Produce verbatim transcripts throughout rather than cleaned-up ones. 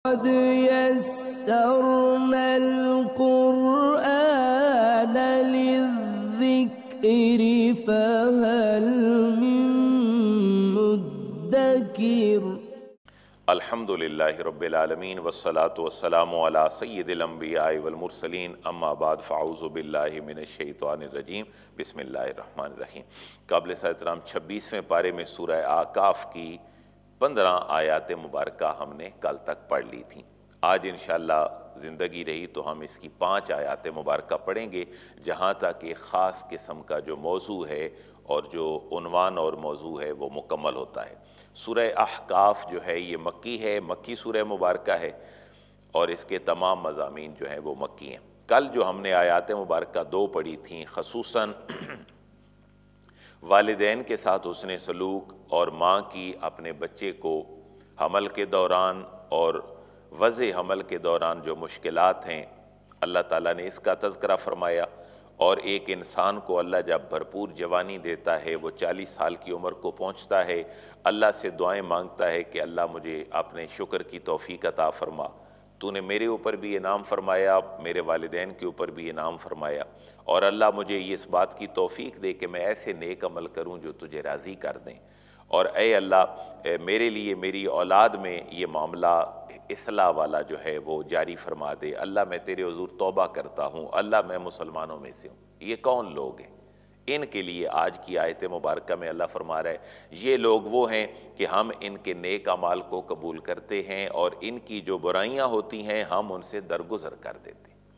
قد يسرنا القرآن للذكر فهل من مدكر۔ الحمد للہ رب العالمین والصلاة والسلام علی سید الانبیاء والمرسلین، اما بعد فاعوذ باللہ من الشیطان الرجیم، بسم اللہ الرحمن الرحیم۔ قابل احترام چھبیسویں پارے میں سورہ اعقاف کی پندرہ آیات مبارکہ ہم نے کل تک پڑھ لی تھیں۔ آج انشاءاللہ زندگی رہی تو ہم اس کی پانچ آیات مبارکہ پڑھیں گے، جہاں تک ایک خاص قسم کا جو موضوع ہے اور جو عنوان اور موضوع ہے وہ مکمل ہوتا ہے۔ سورہ احقاف جو ہے یہ مکی ہے، مکی سورہ مبارکہ ہے، اور اس کے تمام مضامین جو ہیں وہ مکی ہیں۔ کل جو ہم نے آیات مبارکہ دو پڑھی تھیں، خصوصاً والدین کے ساتھ حسن سلوک اور ماں کی اپنے بچے کو حمل کے دوران اور وضع حمل کے دوران جو مشکلات ہیں اللہ تعالیٰ نے اس کا تذکرہ فرمایا، اور ایک انسان کو اللہ جب بھرپور جوانی دیتا ہے، وہ چالیس سال کی عمر کو پہنچتا ہے، اللہ سے دعائیں مانگتا ہے کہ اللہ مجھے اپنے شکر کی توفیق عطا فرما، تو نے میرے اوپر بھی انعام فرمایا، میرے والدین کے اوپر بھی انعام فرمایا، اور اللہ مجھے اس بات کی توفیق دے کہ میں ایسے نیک عمل کروں جو تجھے راضی کر دیں، اور اے اللہ میرے لیے میری اولاد میں یہ معاملہ اصلاح والا جو ہے وہ جاری فرما دے، اللہ میں تیرے حضور توبہ کرتا ہوں، اللہ میں مسلمانوں میں سے ہوں۔ یہ کون لوگ ہیں؟ ان کے لیے آج کی آیت مبارکہ میں اللہ فرما رہا ہے یہ لوگ وہ ہیں کہ ہم ان کے نیک اعمال کو قبول کرتے ہیں، اور ان کی جو برائیاں ہوتی ہیں ہم ان سے درگزر کر دیتے ہیں۔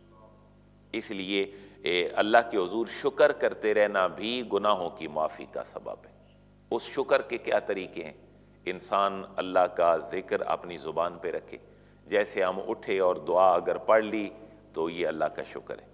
اس لیے اللہ کے حضور شکر کرتے رہنا بھی گناہوں کی معافی کا سبب ہے۔ اس شکر کے کیا طریقے ہیں؟ انسان اللہ کا ذکر اپنی زبان پہ رکھے، جیسے ہم اٹھے اور دعا اگر پڑھ لی تو یہ اللہ کا شکر ہے۔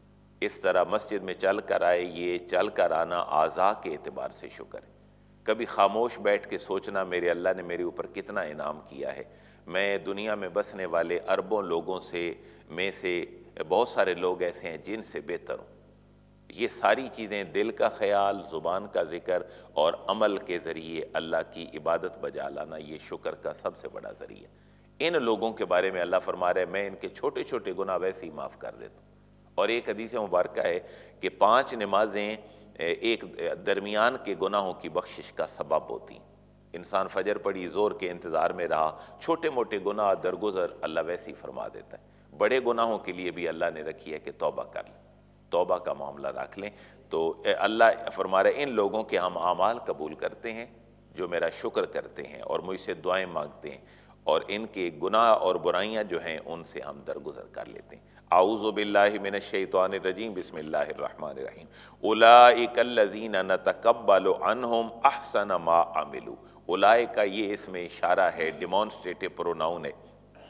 اس طرح مسجد میں چل کر آئے، یہ چل کر آنا اعضاء کے اعتبار سے شکر ہے۔ کبھی خاموش بیٹھ کے سوچنا میرے اللہ نے میرے اوپر کتنا انعام کیا ہے، میں دنیا میں بسنے والے اربوں لوگوں سے میں سے بہت سارے لوگ ایسے ہیں جن سے بہتر ہوں۔ یہ ساری چیزیں دل کا خیال، زبان کا ذکر اور عمل کے ذریعے اللہ کی عبادت بجا لانا، یہ شکر کا سب سے بڑا ذریعہ۔ ان لوگوں کے بارے میں اللہ فرما رہا ہے میں ان کے چھوٹے چھوٹے گناہ ویسے ہی معاف کر دیتا ہوں۔ اور ایک حدیث مبارکہ ہے کہ پانچ نمازیں ایک درمیان کے گناہوں کی بخشش کا سبب ہوتی ہیں۔ انسان فجر پڑھی، زور کے انتظار میں رہا، چھوٹے موٹے گناہ درگزر اللہ ویسے ہی فرما دیتا ہے۔ بڑے گناہوں کے لیے بھی اللہ نے رکھی ہے کہ توبہ کر لیں، توبہ کا معاملہ رکھ لیں۔ تو اللہ فرما رہے ان لوگوں کے ہم اعمال قبول کرتے ہیں جو میرا شکر کرتے ہیں اور مجھ سے دعائیں مانگتے ہیں، اور ان کے گناہ اور برائیاں جو ہیں ان سے ہم درگزر کر لیتے ہیں۔ اعوذ باللہ من الشیطان الرجیم، بسم اللہ الرحمن الرحیم۔ اولئک الذین نتقبل عنہم احسن ما عملوا۔ اولئک یہ اس میں اشارہ ہے، ڈیمانسٹریٹو پروناؤن ہے،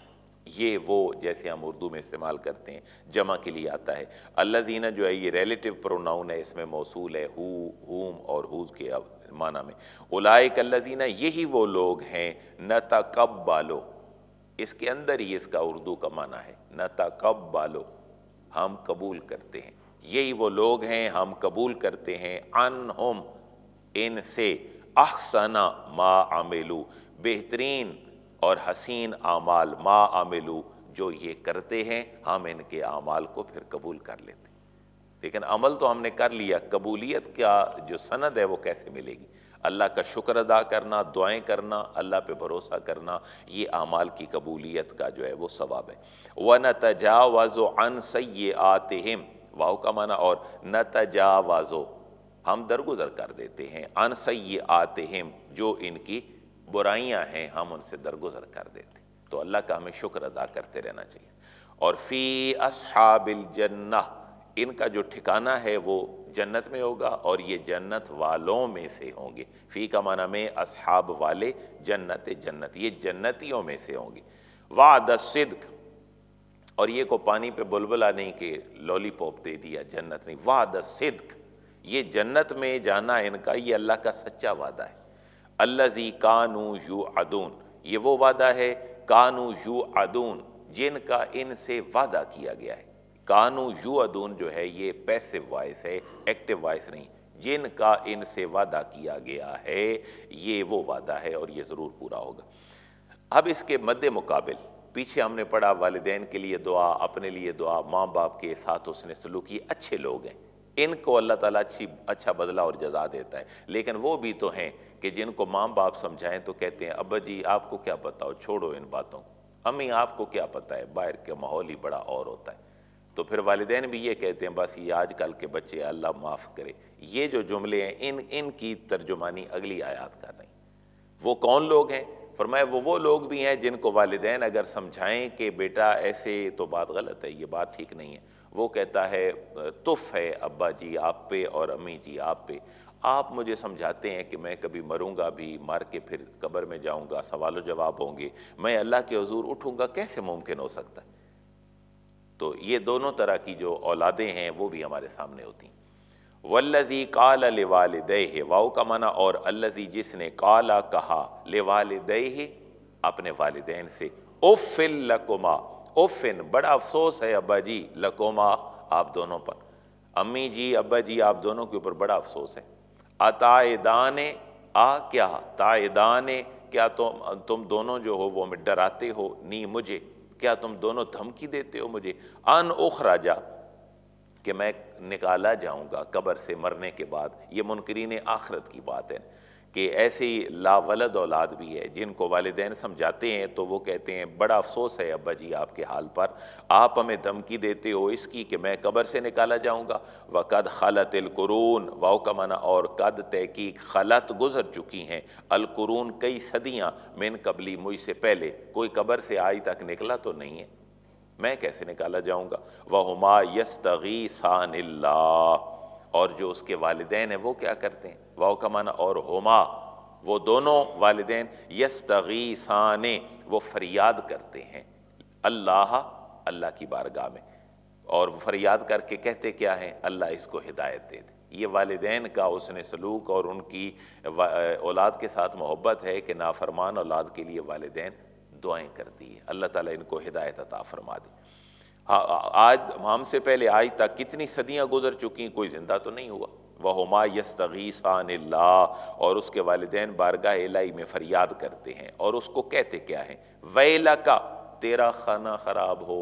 یہ وہ جیسے ہم اردو میں استعمال کرتے ہیں جمع کے لیے آتا ہے۔ الذین جو ہے یہ ریلیٹیو پروناؤن ہے، اس میں موصول ہے، ہو، ہوم اور ہوز کے معنی میں۔ اولئک الذین یہی وہ لوگ ہیں، نتقبل، اس کے اندر ہی اس کا اردو کا معنی ہے، نتقبل، ہم قبول کرتے ہیں، یہی وہ لوگ ہیں ہم قبول کرتے ہیں، عنہم، ان سے، احسن ما عملو، بہترین اور حسین اعمال، ما عملو، جو یہ کرتے ہیں ہم ان کے اعمال کو پھر قبول کر لیتے ہیں۔ لیکن عمل تو ہم نے کر لیا، قبولیت کا جو سند ہے وہ کیسے ملے گی؟ اللہ کا شکر ادا کرنا، دعائیں کرنا، اللہ پہ بھروسہ کرنا، یہ اعمال کی قبولیت کا جو ہے وہ ثواب ہے۔ وَنَتَجَاوَزُ عَنْ سَيِّئَاتِهِمْ، واو کا معنی، اور نتجاوز، ہم درگزر کر دیتے ہیں، عن سیئاتہم، جو ان کی برائیاں ہیں ہم ان سے درگزر کر دیتے ہیں۔ تو اللہ کا ہمیں شکر ادا کرتے رہنا چاہیے۔ اور فی اصحاب الجنہ، ان کا جو ٹھکانہ ہے وہ جنت میں ہوگا، اور یہ جنت والوں میں سے ہوں گے۔ فی کا معنی میں اصحاب والے، جنت جنت، یہ جنتیوں میں سے ہوں گے۔ وعد الصدق، اور یہ کو پانی پہ بلبلا نہیں کہ لولی پاپ دے دیا، جنت نہیں، وعد الصدق، یہ جنت میں جانا ان کا یہ اللہ کا سچا وعدہ ہے۔ الذی کانوا یوعدون، یہ وہ وعدہ ہے، کانوا یوعدون، جن کا ان سے وعدہ کیا گیا ہے۔ کانوا یوعدون جو ہے یہ پیسو وائس ہے، ایکٹیو وائس نہیں، جن کا ان سے وعدہ کیا گیا ہے یہ وہ وعدہ ہے اور یہ ضرور پورا ہوگا۔ اب اس کے مد مقابل پیچھے ہم نے پڑھا والدین کے لیے دعا، اپنے لیے دعا، ماں باپ کے ساتھ حسن سلوک، یہ اچھے لوگ ہیں، ان کو اللہ تعالیٰ اچھی اچھا بدلہ اور جزا دیتا ہے۔ لیکن وہ بھی تو ہیں کہ جن کو ماں باپ سمجھائیں تو کہتے ہیں ابا جی آپ کو کیا پتہ ہو، چھوڑو ان باتوں کو، امی آپ کو کیا پتہ ہے، باہر کا ماحول ہی بڑا اور ہوتا ہے۔ تو پھر والدین بھی یہ کہتے ہیں بس یہ آج کل کے بچے اللہ معاف کرے۔ یہ جو جملے ہیں ان ان کی ترجمانی اگلی آیات کر رہی ہیں۔ وہ کون لوگ ہیں؟ فرمایا وہ وہ لوگ بھی ہیں جن کو والدین اگر سمجھائیں کہ بیٹا ایسے تو بات غلط ہے، یہ بات ٹھیک نہیں ہے، وہ کہتا ہے تف ہے ابا جی آپ پہ اور امی جی آپ پہ، آپ مجھے سمجھاتے ہیں کہ میں کبھی مروں گا بھی، مر کے پھر قبر میں جاؤں گا، سوال و جواب ہوں گے، میں اللہ کے حضور اٹھوں گا، کیسے ممکن ہو سکتا ہے؟ تو یہ دونوں طرح کی جو اولادیں ہیں وہ بھی ہمارے سامنے ہوتی ہیں۔ والذی قال لوالدیہ، واو کا معنی اور الذی جس نے قالا کہا لوالدیہ اپنے والدین سے، اف لکما، افن بڑا افسوس ہے ابا جی، لکما آپ دونوں پر، امی جی ابا جی آپ دونوں کے اوپر بڑا افسوس ہے، اتائدان آ کیا تائدان کیا تم تم دونوں جو ہو وہ ڈراتے ہو، نی مجھے، کیا تم دونوں دھمکی دیتے ہو مجھے، ان اخرجا کہ میں نکالا جاؤں گا قبر سے مرنے کے بعد۔ یہ منکرین آخرت کی بات ہے کہ ایسی لا ولد اولاد بھی ہے جن کو والدین سمجھاتے ہیں تو وہ کہتے ہیں بڑا افسوس ہے ابا جی آپ کے حال پر، آپ ہمیں دھمکی دیتے ہو اس کی کہ میں قبر سے نکالا جاؤں گا۔ وَقَدْ خَلَتِ الْقُرُونَ، واو کا معنی اور قد تحقیق، خلط گزر چکی ہیں، القرون کئی صدیاں، من قبلی مجھ سے پہلے، کوئی قبر سے آج تک نکلا تو نہیں ہے، میں کیسے نکالا جاؤں گا۔ وَهُمَا يَسْتَغِيثَانِ اللَّهِ، اور جو اس کے والدین ہیں وہ کیا کرتے ہیں، واو کا معنی اور ہما، وہ دونوں والدین، یستغیثان وہ فریاد کرتے ہیں، اللہ اللہ کی بارگاہ میں، اور وہ فریاد کر کے کہتے کیا ہیں، اللہ اس کو ہدایت دے دے۔ یہ والدین کا حسن سلوک اور ان کی اولاد کے ساتھ محبت ہے کہ نافرمان اولاد کے لیے والدین دعائیں کرتی ہے، اللہ تعالیٰ ان کو ہدایت عطا فرما دے۔ آج ہم سے پہلے آج تک کتنی صدیاں گزر چکی، کوئی زندہ تو نہیں ہوا۔ وَهُمَا يَسْتَغِيثَانِ اللَّهِ، اور اس کے والدین بارگاہ الہی میں فریاد کرتے ہیں، اور اس کو کہتے کیا ہیں، وَيْلَكَ تیرا خانہ خراب ہو،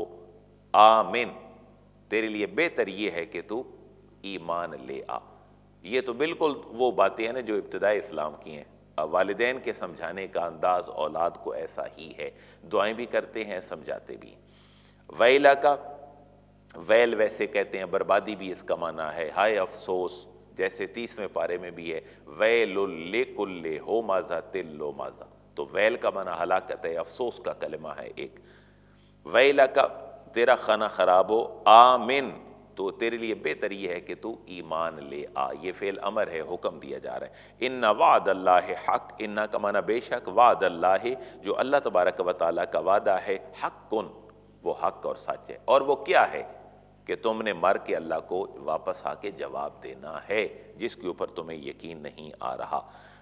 آمن تیرے لیے بہتر یہ ہے کہ تو ایمان لے آ۔ یہ تو بالکل وہ باتیں ہیں نا جو ابتدائی اسلام کی ہیں، والدین کے سمجھانے کا انداز اولاد کو ایسا ہی ہے، دعائیں بھی کرتے ہیں سمجھاتے بھی ہیں۔ ویلا کا ویل ویسے کہتے ہیں بربادی بھی اس کا معنی ہے، ہائے افسوس، جیسے تیسویں پارے میں بھی ہے ویل لکل ہمزۃ لمزہ، تو ویل کا معنی ہلاکت ہے، افسوس کا کلمہ ہے ایک۔ ویلا کا تیرا خانہ خراب ہو، آمن تو تیرے لیے بہتر یہ ہے کہ تو ایمان لے آ، یہ فعل امر ہے، حکم دیا جا رہا ہے۔ ان وعد اللہ حق، ان کا معنی بے شک، وعد اللہ جو اللہ تبارک و تعالیٰ کا وعدہ ہے، حق کن وہ حق اور سچ ہے، اور وہ کیا ہے کہ تم نے مر کے اللہ کو واپس آ کے جواب دینا ہے جس کے اوپر تمہیں یقین نہیں آ رہا۔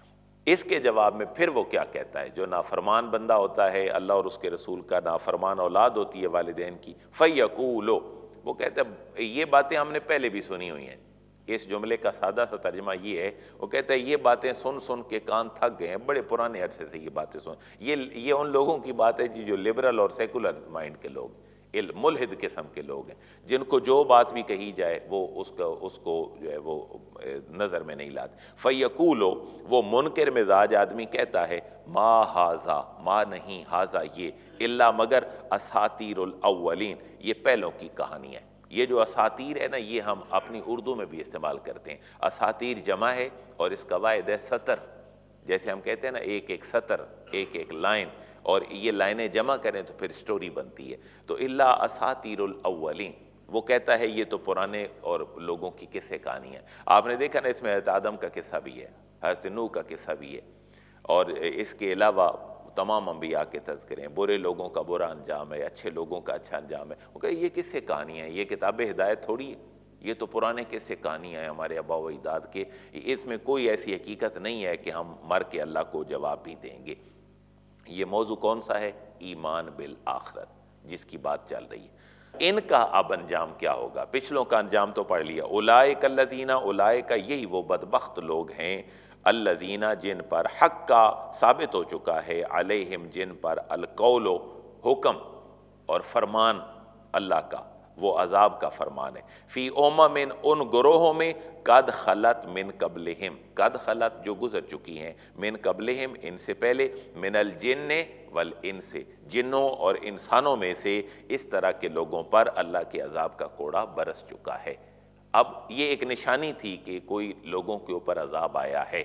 اس کے جواب میں پھر وہ کیا کہتا ہے، جو نافرمان بندہ ہوتا ہے اللہ اور اس کے رسول کا، نافرمان اولاد ہوتی ہے والدین کی، فَيَقُولُ وہ کہتا ہے یہ باتیں ہم نے پہلے بھی سنی ہوئی ہیں۔ اس جملے کا سادہ سا ترجمہ یہ ہے، وہ کہتا ہے یہ باتیں سن سن کے کان تھک گئے ہیں، بڑے پرانے عرصے سے یہ باتیں سن، یہ یہ ان لوگوں کی بات ہے جو لبرل اور سیکولر مائنڈ کے لوگ، ملحد قسم کے لوگ ہیں، جن کو جو بات بھی کہی جائے وہ اس کو اس کو جو ہے وہ نظر میں نہیں لاتے۔ فَيَقُولُ وہ منکر مزاج آدمی کہتا ہے، ما ہاذا ما نہیں، ہاذا یہ، الا مگر اساطیر الاولین یہ پہلوں کی کہانی ہے۔ یہ جو اساطیر ہے نا یہ ہم اپنی اردو میں بھی استعمال کرتے ہیں، اساطیر جمع ہے اور اس کا واحد ہے سطر، جیسے ہم کہتے ہیں نا ایک ایک سطر، ایک ایک لائن، اور یہ لائنیں جمع کریں تو پھر سٹوری بنتی ہے۔ تو الا اساطیر الاولین وہ کہتا ہے یہ تو پرانے اور لوگوں کی قصے کہانی ہے۔ آپ نے دیکھا نا اس میں حضرت آدم کا قصہ بھی ہے، حضرت نوح کا قصہ بھی ہے، اور اس کے علاوہ تمام انبیاء کے تذکرے ہیں، برے لوگوں کا برا انجام ہے، اچھے لوگوں کا اچھا انجام ہے۔ وہ کہتے ہیں یہ کس سے کہانی ہے، یہ کتاب ہدایت تھوڑی ہے، یہ تو پرانے کس سے کہانی ہے ہمارے آباء و اجداد کے، اس میں کوئی ایسی حقیقت نہیں ہے کہ ہم مر کے اللہ کو جواب بھی دیں گے۔ یہ موضوع کون سا ہے، ایمان بالآخرت جس کی بات چل رہی ہے۔ ان کا اب انجام کیا ہوگا، پچھلوں کا انجام تو پڑھ لیا، اولئک الذین، اولئک یہی وہ بدبخت لوگ ہیں، الذین جن پر حق کا ثابت ہو چکا ہے، علیہم جن پر القول حکم، اور فرمان اللہ کا وہ عذاب کا فرمان ہے۔ فی امم ان گروہوں میں قد خلت من قبلہم، قد خلت جو گزر چکی ہیں، من قبلہم ان سے پہلے، من الجن والانس جنوں اور انسانوں میں سے اس طرح کے لوگوں پر اللہ کے عذاب کا کوڑا برس چکا ہے۔ اب یہ ایک نشانی تھی کہ کوئی لوگوں کے اوپر عذاب آیا ہے،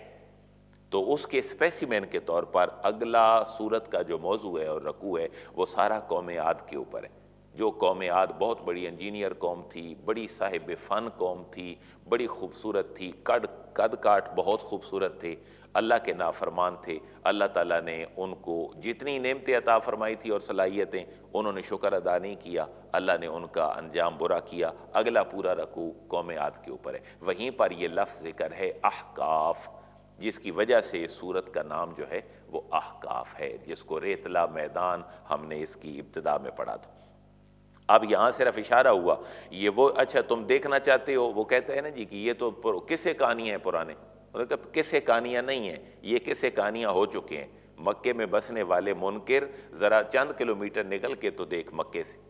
تو اس کے اسپیسیمن کے طور پر اگلا سورت کا جو موضوع ہے اور رکوع ہے وہ سارا قوم عاد کے اوپر ہے۔ جو قوم عاد بہت بڑی انجینئر قوم تھی، بڑی صاحب فن قوم تھی، بڑی خوبصورت تھی، قد قد کاٹ بہت خوبصورت تھے، اللہ کے نافرمان تھے۔ اللہ تعالیٰ نے ان کو جتنی نعمتیں عطا فرمائی تھی اور صلاحیتیں، انہوں نے شکر ادا نہیں کیا، اللہ نے ان کا انجام برا کیا۔ اگلا پورا رکوع قوم عاد کے اوپر ہے، وہیں پر یہ لفظ ذکر ہے احقاف، جس کی وجہ سے سورت کا نام جو ہے وہ احقاف ہے، جس کو ریتلا میدان ہم نے اس کی ابتدا میں پڑھا تھا۔ اب یہاں صرف اشارہ ہوا، یہ وہ اچھا تم دیکھنا چاہتے ہو، وہ کہتا ہے نا جی کہ یہ تو قصے کہانیاں ہیں پرانے، قصے کہانیاں نہیں ہیں، یہ قصے کہانیاں ہو چکے ہیں۔ مکے میں بسنے والے منکر ذرا چند کلومیٹر نکل کے تو دیکھ مکے سے،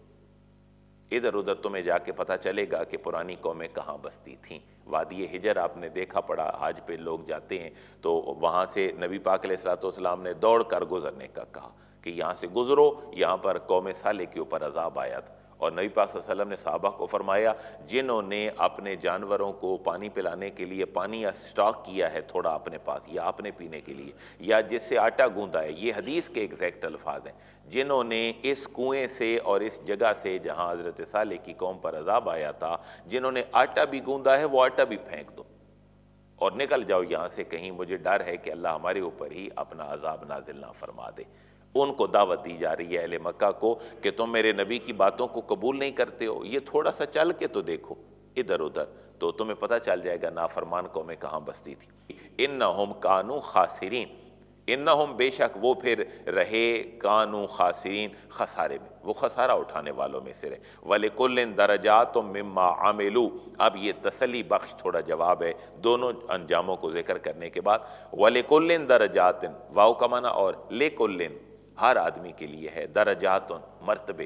ادھر ادھر تمہیں جا کے پتہ چلے گا کہ پرانی قومیں کہاں بستی تھیں۔ وادی حجر آپ نے دیکھا پڑا، حج پہ لوگ جاتے ہیں تو وہاں سے نبی پاک علیہ الصلوۃ والسلام نے دوڑ کر گزرنے کا کہا کہ یہاں سے گزرو، یہاں پر قوم صالح کے اوپر عذاب آیا تھا۔ اور نبی پاک صلی اللہ علیہ وسلم نے صحابہ کو فرمایا جنہوں نے اپنے جانوروں کو پانی پلانے کے لیے پانی اسٹاک کیا ہے تھوڑا اپنے پاس یا اپنے پینے کے لیے، یا جس سے آٹا گوندا ہے، یہ حدیث کے ایگزیکٹ الفاظ ہیں، جنہوں نے اس کنویں سے اور اس جگہ سے جہاں حضرت صالح کی قوم پر عذاب آیا تھا، جنہوں نے آٹا بھی گوندا ہے وہ آٹا بھی پھینک دو اور نکل جاؤ یہاں سے، کہیں مجھے ڈر ہے کہ اللہ ہمارے اوپر ہی اپنا عذاب نازل نہ فرما دے۔ ان کو دعوت دی جا رہی ہے اہل مکہ کو کہ تم میرے نبی کی باتوں کو قبول نہیں کرتے ہو، یہ تھوڑا سا چل کے تو دیکھو ادھر ادھر، تو تمہیں پتہ چل جائے گا نافرمان قومیں کہاں بستی تھی۔ انہم کانوا خاسرین، انہم بے شک وہ پھر رہے کانوا خاسرین خسارے میں، وہ خسارہ اٹھانے والوں میں سے رہے۔ وَلِكُلٍ دَرَجَاتٌ مِّمَّا عَمِلُوا، اب یہ تسلی بخش تھوڑا جواب ہے دونوں انجاموں کو ذکر کرنے کے بعد۔ وَلِكُلٍ دَرَجَاتٍ، واو کا معنی اور لِكُلٍ ہر آدمی کے لیے ہے، درجات مرتبے،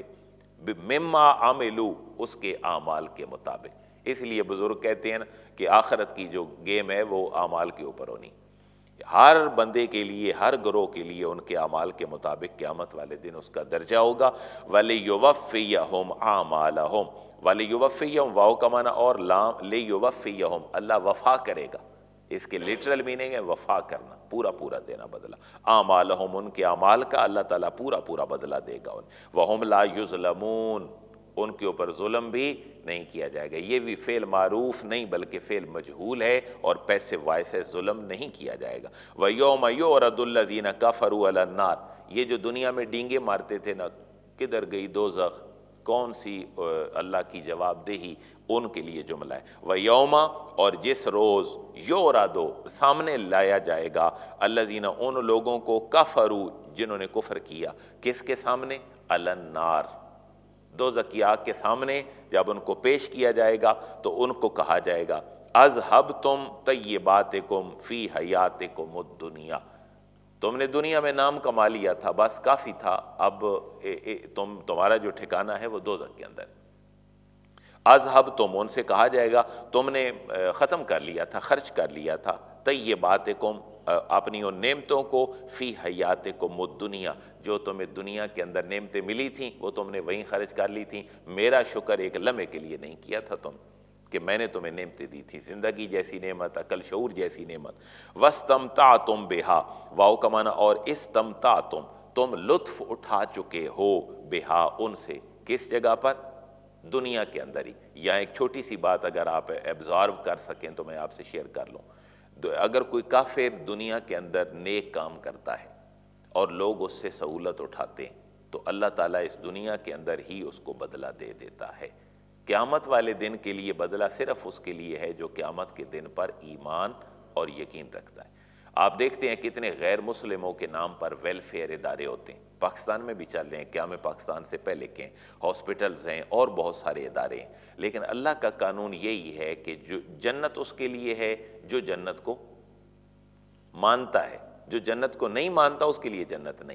مما عملو اس کے اعمال کے مطابق۔ اس لیے بزرگ کہتے ہیں نا کہ آخرت کی جو گیم ہے وہ اعمال کے اوپر ہونی، ہر بندے کے لیے، ہر گروہ کے لیے ان کے اعمال کے مطابق قیامت والے دن اس کا درجہ ہوگا۔ وَلِيُوَفِّيَهُمْ أَعْمَالَهُمْ، وَلِيُوَفِّيَهُمْ واو کا معنی اور لام لِيُوَفِّيَهُمْ، اللہ وفا کرے گا، اس کے لیٹرل میننگ ہے وفا کرنا، پورا پورا دینا بدلہ، اعمالہم ان کے اعمال کا اللہ تعالیٰ پورا پورا بدلہ دے گا انہیں۔ وَهُمْ لَا يُظْلَمُونَ، ان کے اوپر ظلم بھی نہیں کیا جائے گا، یہ بھی فعل معروف نہیں بلکہ فعل مجہول ہے اور پیسو وائس ہے، ظلم نہیں کیا جائے گا۔ وَيَوْمَ يُعْرَضُ الَّذِينَ كَفَرُوا عَلَى النَّارِ، یہ جو دنیا میں ڈینگے مارتے تھے نا، کدھر گئی دوزخ، کون سی اللہ کی جواب دہی، ان کے لیے جملہ ہے۔ وَيَوْمَ اور جس روز یعرض سامنے لایا جائے گا، الذین ان لوگوں کو کفروا جنہوں نے کفر کیا، کس کے سامنے؟ علی النار، دوزخ کی آگ کے سامنے جب ان کو پیش کیا جائے گا تو ان کو کہا جائے گا اذھبتم طیباتکم فی حیاتکم الدنیا، تم نے دنیا میں نام کما لیا تھا، بس کافی تھا، اب اے اے تم تمہارا جو ٹھکانہ ہے وہ دوزخ کے اندر۔ اذھبتم ان سے کہا جائے گا تم نے ختم کر لیا تھا، خرچ کر لیا تھا، طیباتکم اپنی ان نعمتوں کو، فی حیاتکم الدنیا جو تمہیں دنیا کے اندر نعمتیں ملی تھیں وہ تم نے وہیں خرچ کر لی تھیں، میرا شکر ایک لمحے کے لیے نہیں کیا تھا تم کہ میں نے تمہیں نعمتیں دی تھی، زندگی جیسی نعمت، عقل شعور جیسی نعمت۔ وَاسْتَمْتَعْتُمْ بِهَا، واو کا معنی اور استمتعتم، تم لطف اٹھا چکے ہو، بہا ان سے، کس جگہ پر؟ دنیا کے اندر ہی۔ یہاں ایک چھوٹی سی بات اگر آپ ایبزارو کر سکیں تو میں آپ سے شیئر کر لوں، اگر کوئی کافر دنیا کے اندر نیک کام کرتا ہے اور لوگ اس سے سہولت اٹھاتے ہیں تو اللہ تعالیٰ اس دنیا کے اندر ہی اس کو بدلہ دے دیتا ہے۔ قیامت والے دن کے لیے بدلہ صرف اس کے لیے ہے جو قیامت کے دن پر ایمان اور یقین رکھتا ہے۔ آپ دیکھتے ہیں کتنے غیر مسلموں کے نام پر ویلفیئر ادارے ہوتے ہیں، پاکستان میں بھی چل رہے ہیں، قیام پاکستان سے پہلے کے ہاسپٹلز ہیں اور بہت سارے ادارے ہیں، لیکن اللہ کا قانون یہی ہے کہ جو جنت اس کے لیے ہے جو جنت کو مانتا ہے، جو جنت کو نہیں مانتا اس کے لیے جنت نہیں۔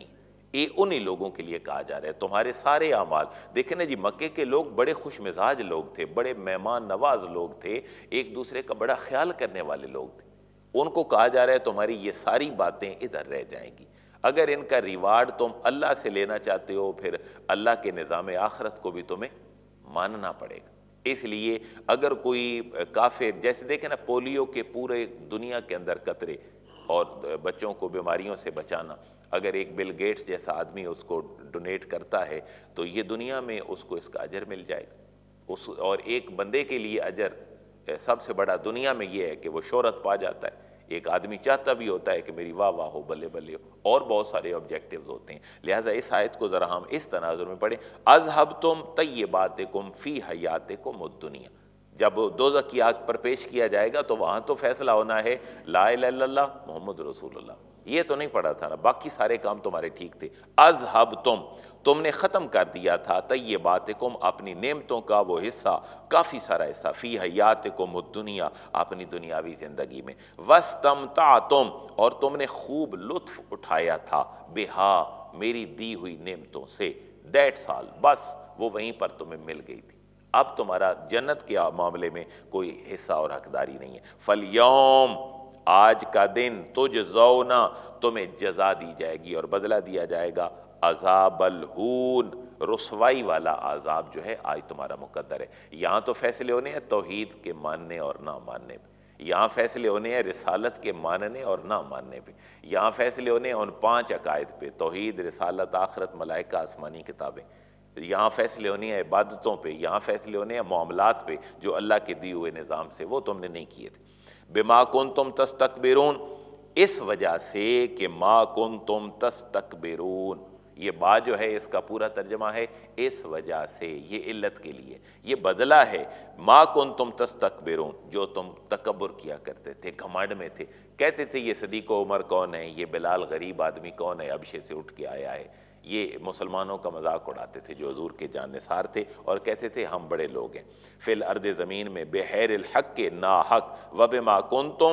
یہ انہی لوگوں کے لیے کہا جا رہا ہے تمہارے سارے اعمال. دیکھیں نا جی، مکے کے لوگ بڑے خوش مزاج لوگ تھے، بڑے مہمان نواز لوگ تھے، ایک دوسرے کا بڑا خیال کرنے والے لوگ تھے. ان کو کہا جا رہا ہے تمہاری یہ ساری باتیں ادھر رہ جائیں گی. اگر ان کا ریوارڈ تم اللہ سے لینا چاہتے ہو، پھر اللہ کے نظام آخرت کو بھی تمہیں ماننا پڑے گا. اس لیے اگر کوئی کافر، جیسے دیکھیں نا پولیو کے پورے دنیا کے اندر قطرے اور بچوں کو بیماریوں سے بچانا، اگر ایک بل گیٹس جیسا آدمی اس کو ڈونیٹ کرتا ہے تو یہ دنیا میں اس کو اس کا اجر مل جائے گا. اس اور ایک بندے کے لیے اجر سب سے بڑا دنیا میں یہ ہے کہ وہ شہرت پا جاتا ہے. ایک آدمی چاہتا بھی ہوتا ہے کہ میری واہ واہ ہو، بلے بلے ہو، اور بہت سارے آبجیکٹیوز ہوتے ہیں. لہٰذا اس آیت کو ذرا ہم اس تناظر میں پڑھیں. اذھبتم طیباتکم فی حیاتکم الدنیا. جب دوزخ کی آگ پر پیش کیا جائے گا تو وہاں تو فیصلہ ہونا ہے لا الہ الا اللہ محمد رسول اللہ. یہ تو نہیں پڑھا تھا نا، باقی سارے کام تمہارے ٹھیک تھے. اذھبتم، تم نے ختم کر دیا تھا، طیباتکم، اپنی نعمتوں کا وہ حصہ، کافی سارا حصہ، فی حیاتکم الدنیا، اپنی دنیاوی زندگی میں. واستمتعتم، اور تم نے خوب لطف اٹھایا تھا، بہا، میری دی ہوئی نعمتوں سے. دیٹس آل، بس وہ وہیں پر تمہیں مل گئی تھی. اب تمہارا جنت کے معاملے میں کوئی حصہ اور حقداری نہیں ہے. فالیوم، آج کا دن، تجزون، تمہیں جزا دی جائے گی اور بدلہ دیا جائے گا، عذاب الہون، رسوائی والا عذاب جو ہے آج تمہارا مقدر ہے. یہاں تو فیصلے ہونے ہیں توحید کے ماننے اور نہ ماننے پہ، یہاں فیصلے ہونے ہیں رسالت کے ماننے اور نہ ماننے پہ، یہاں فیصلے ہونے ہیں ان پانچ عقائد پہ، توحید، رسالت، آخرت، ملائکہ، آسمانی کتابیں. یہاں فیصلے ہونے ہیں عبادتوں پہ، یہاں فیصلے ہونے ہیں معاملات پہ جو اللہ کے دیے ہوئے نظام سے، وہ تم نے نہیں کیے تھے. بما کنتم تستکبرون، اس وجہ سے کہ ما کنتم تستکبرون. یہ با جو ہے اس کا پورا ترجمہ ہے اس وجہ سے، یہ علت کے لیے، یہ بدلہ ہے. ما کنتم تستکبرون، جو تم تکبر کیا کرتے تھے، گھمنڈ میں تھے، کہتے تھے یہ صدیق و عمر کون ہے، یہ بلال غریب آدمی کون ہے، حبشے سے اٹھ کے آیا ہے. یہ مسلمانوں کا مذاق اڑاتے تھے جو حضور کے جان نثار تھے اور کہتے تھے ہم بڑے لوگ ہیں. فی الارض، زمین میں، بغیر الحق، کے نا حق، وبما کنتم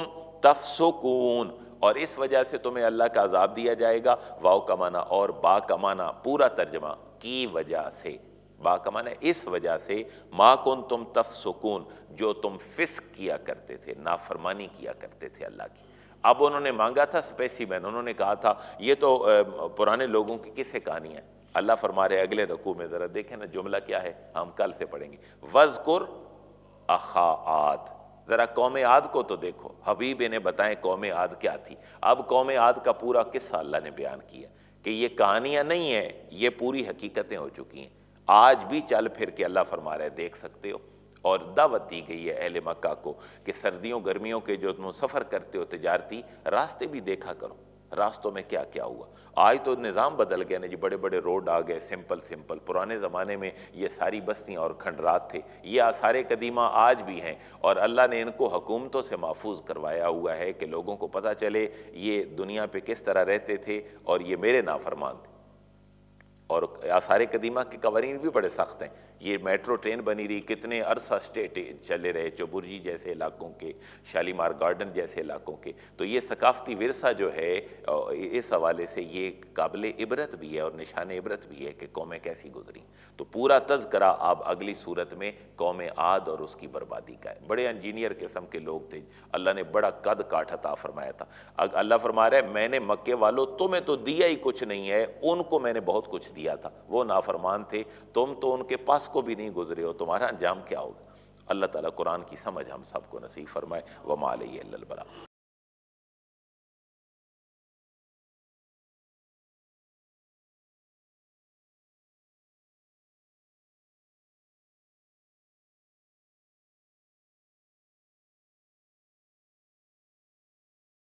تفسقون، اور اس وجہ سے تمہیں اللہ کا عذاب دیا جائے گا. واو کا معنی اور با کا معنی، پورا ترجمہ کی وجہ سے، با کا معنی اس وجہ سے، ما کنتم تفسقون، جو تم فسق کیا کرتے تھے، نافرمانی کیا کرتے تھے اللہ کی. اب انہوں نے مانگا تھا اسپیسیمن، انہوں نے کہا تھا یہ تو پرانے لوگوں کی کس سے کہانی ہے. اللہ فرما رہے اگلے رکوع میں، ذرا دیکھیں نا جملہ کیا ہے، ہم کل سے پڑھیں گے. وَذْكُرْ أَخَا عَاد، ذرا قوم عاد کو تو دیکھو. حبیب انہیں بتائیں قوم عاد کیا تھی. اب قوم عاد کا پورا قصہ اللہ نے بیان کیا کہ یہ کہانیاں نہیں ہیں، یہ پوری حقیقتیں ہو چکی ہیں. آج بھی چل پھر کے اللہ فرما رہے دیکھ سکتے ہو. اور دعوت دی گئی ہے اہل مکہ کو کہ سردیوں گرمیوں کے جو تم سفر کرتے ہو تجارتی، راستے بھی دیکھا کرو، راستوں میں کیا کیا ہوا. آج تو نظام بدل گیا نا جی، بڑے بڑے روڈ آ گئے، سمپل سمپل. پرانے زمانے میں یہ ساری بستیاں اور کھنڈرات تھے، یہ آثار قدیمہ آج بھی ہیں، اور اللہ نے ان کو حکومتوں سے محفوظ کروایا ہوا ہے کہ لوگوں کو پتہ چلے یہ دنیا پہ کس طرح رہتے تھے اور یہ میرے نافرمان تھے. اور آثار قدیمہ کے قوانین بھی بڑے سخت ہیں. یہ میٹرو ٹرین بنی رہی، کتنے عرصہ اسٹیٹ چلے رہے، چوبرجی جیسے علاقوں کے، شالیمار گارڈن جیسے علاقوں کے. تو یہ ثقافتی ورثہ جو ہے اس حوالے سے یہ قابل عبرت بھی ہے اور نشان عبرت بھی ہے کہ قومیں کیسی گزری. تو پورا تذکرہ اب اگلی صورت میں قوم عاد اور اس کی بربادی کا ہے. بڑے انجینئر قسم کے لوگ تھے، اللہ نے بڑا قد کاٹ عطا فرمایا تھا. اللہ فرما رہا ہے میں نے مکے والوں تمہیں تو دیا ہی کچھ نہیں ہے، ان کو میں نے بہت کچھ دیا تھا. وہ نافرمان تھے، تم تو ان کے پاس کو بھی نہیں گزرے ہو، تمہارا انجام کیا ہوگا. اللہ تعالیٰ قرآن کی سمجھ ہم سب کو نصیب فرمائے. وما علیہ الا البلاغ.